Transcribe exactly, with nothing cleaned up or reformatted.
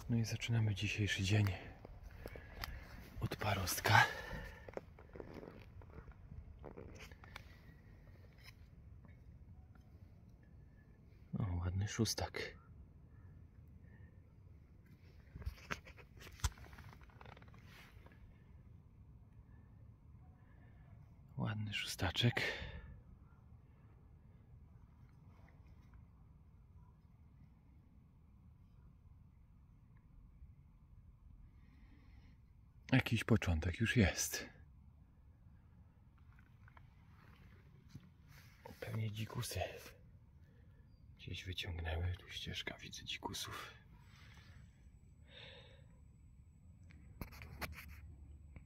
No i zaczynamy dzisiejszy dzień od parostka. O, ładny szóstak. Ładny szóstaczek. Jakiś początek już jest. Pewnie dzikusy gdzieś wyciągnęły. Tu ścieżka, widzę dzikusów.